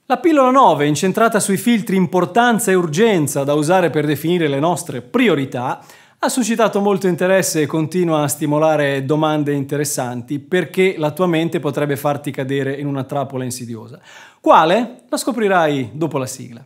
La pillola 9, incentrata sui filtri importanza e urgenza da usare per definire le nostre priorità, ha suscitato molto interesse e continua a stimolare domande interessanti perché la tua mente potrebbe farti cadere in una trappola insidiosa. Quale? La scoprirai dopo la sigla.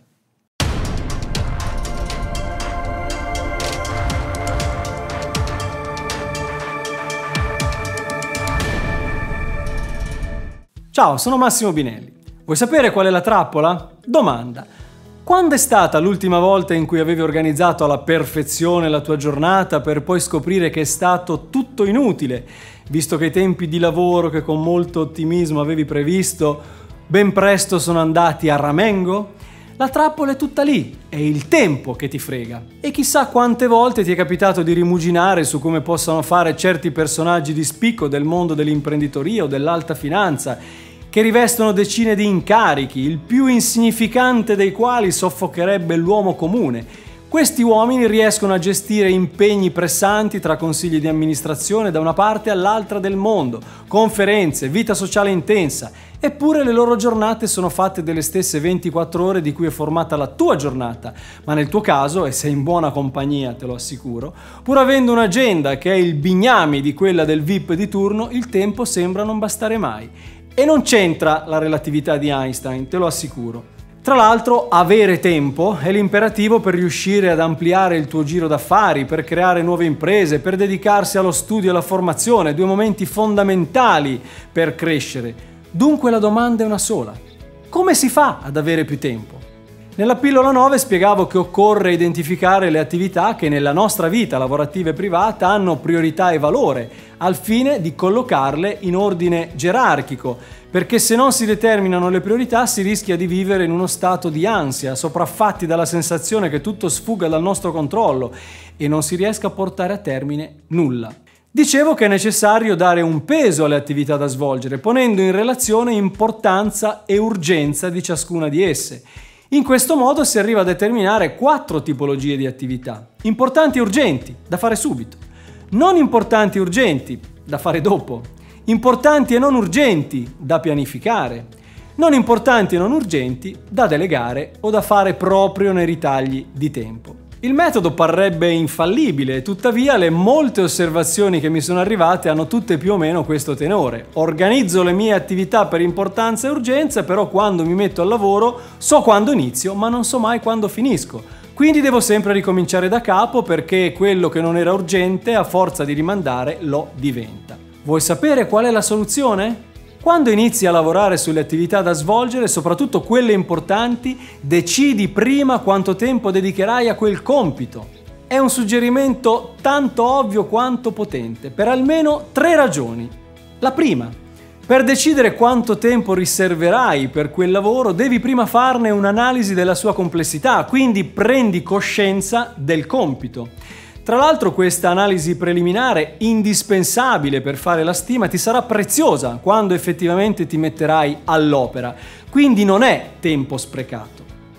Ciao, sono Massimo Binelli. Vuoi sapere qual è la trappola? Domanda. Quando è stata l'ultima volta in cui avevi organizzato alla perfezione la tua giornata per poi scoprire che è stato tutto inutile, visto che i tempi di lavoro che con molto ottimismo avevi previsto ben presto sono andati a ramengo? La trappola è tutta lì, è il tempo che ti frega. E chissà quante volte ti è capitato di rimuginare su come possano fare certi personaggi di spicco del mondo dell'imprenditoria o dell'alta finanza, che rivestono decine di incarichi, il più insignificante dei quali soffocherebbe l'uomo comune. Questi uomini riescono a gestire impegni pressanti tra consigli di amministrazione da una parte all'altra del mondo, conferenze, vita sociale intensa, eppure le loro giornate sono fatte delle stesse 24 ore di cui è formata la tua giornata, ma nel tuo caso, e sei in buona compagnia te lo assicuro, pur avendo un'agenda che è il bignami di quella del VIP di turno, il tempo sembra non bastare mai. E non c'entra la relatività di Einstein, te lo assicuro. Tra l'altro, avere tempo è l'imperativo per riuscire ad ampliare il tuo giro d'affari, per creare nuove imprese, per dedicarsi allo studio e alla formazione, due momenti fondamentali per crescere. Dunque la domanda è una sola. Come si fa ad avere più tempo? Nella pillola 9 spiegavo che occorre identificare le attività che nella nostra vita lavorativa e privata hanno priorità e valore, al fine di collocarle in ordine gerarchico, perché se non si determinano le priorità si rischia di vivere in uno stato di ansia, sopraffatti dalla sensazione che tutto sfugga dal nostro controllo e non si riesca a portare a termine nulla. Dicevo che è necessario dare un peso alle attività da svolgere, ponendo in relazione importanza e urgenza di ciascuna di esse. In questo modo si arriva a determinare 4 tipologie di attività. Importanti e urgenti, da fare subito. Non importanti e urgenti, da fare dopo. Importanti e non urgenti, da pianificare. Non importanti e non urgenti, da delegare o da fare proprio nei ritagli di tempo. Il metodo parrebbe infallibile, tuttavia le molte osservazioni che mi sono arrivate hanno tutte più o meno questo tenore. Organizzo le mie attività per importanza e urgenza, però quando mi metto al lavoro so quando inizio, ma non so mai quando finisco. Quindi devo sempre ricominciare da capo perché quello che non era urgente, a forza di rimandare, lo diventa. Vuoi sapere qual è la soluzione? Quando inizi a lavorare sulle attività da svolgere, soprattutto quelle importanti, decidi prima quanto tempo dedicherai a quel compito. È un suggerimento tanto ovvio quanto potente, per almeno 3 ragioni. La prima, per decidere quanto tempo riserverai per quel lavoro, devi prima farne un'analisi della sua complessità, quindi prendi coscienza del compito. Tra l'altro questa analisi preliminare, indispensabile per fare la stima, ti sarà preziosa quando effettivamente ti metterai all'opera, quindi non è tempo sprecato.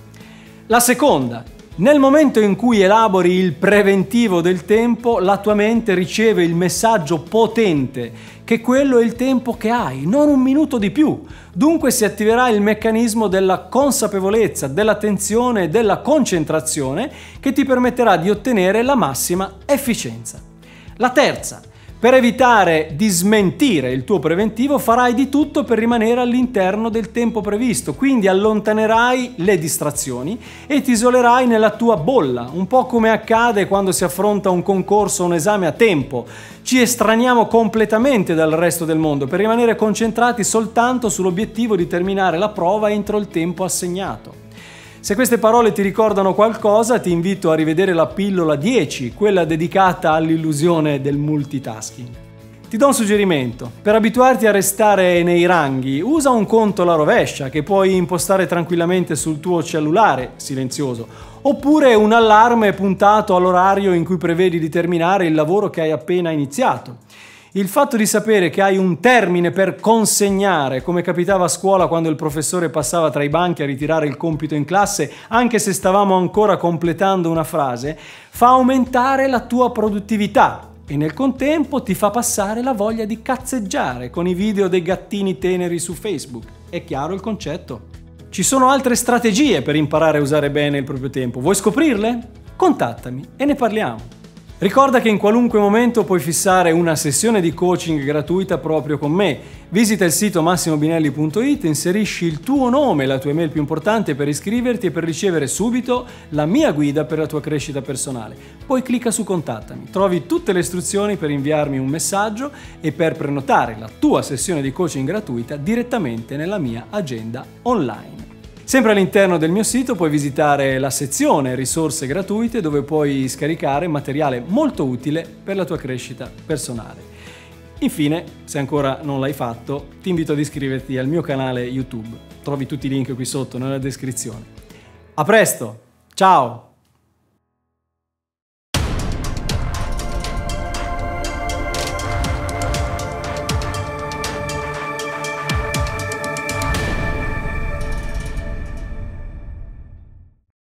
La seconda, nel momento in cui elabori il preventivo del tempo, la tua mente riceve il messaggio potente che quello è il tempo che hai, non un minuto di più. Dunque si attiverà il meccanismo della consapevolezza, dell'attenzione e della concentrazione che ti permetterà di ottenere la massima efficienza. La terza, per evitare di smentire il tuo preventivo farai di tutto per rimanere all'interno del tempo previsto, quindi allontanerai le distrazioni e ti isolerai nella tua bolla, un po' come accade quando si affronta un concorso o un esame a tempo. Ci estraniamo completamente dal resto del mondo per rimanere concentrati soltanto sull'obiettivo di terminare la prova entro il tempo assegnato. Se queste parole ti ricordano qualcosa, ti invito a rivedere la pillola 10, quella dedicata all'illusione del multitasking. Ti do un suggerimento. Per abituarti a restare nei ranghi, usa un conto alla rovescia che puoi impostare tranquillamente sul tuo cellulare, silenzioso, oppure un allarme puntato all'orario in cui prevedi di terminare il lavoro che hai appena iniziato. Il fatto di sapere che hai un termine per consegnare, come capitava a scuola quando il professore passava tra i banchi a ritirare il compito in classe, anche se stavamo ancora completando una frase, fa aumentare la tua produttività e nel contempo ti fa passare la voglia di cazzeggiare con i video dei gattini teneri su Facebook. È chiaro il concetto? Ci sono altre strategie per imparare a usare bene il proprio tempo. Vuoi scoprirle? Contattami e ne parliamo. Ricorda che in qualunque momento puoi fissare una sessione di coaching gratuita proprio con me. Visita il sito massimobinelli.it, inserisci il tuo nome e la tua email più importante per iscriverti e per ricevere subito la mia guida per la tua crescita personale. Poi clicca su Contattami, trovi tutte le istruzioni per inviarmi un messaggio e per prenotare la tua sessione di coaching gratuita direttamente nella mia agenda online. Sempre all'interno del mio sito puoi visitare la sezione risorse gratuite dove puoi scaricare materiale molto utile per la tua crescita personale. Infine, se ancora non l'hai fatto, ti invito ad iscriverti al mio canale YouTube. Trovi tutti i link qui sotto nella descrizione. A presto, ciao!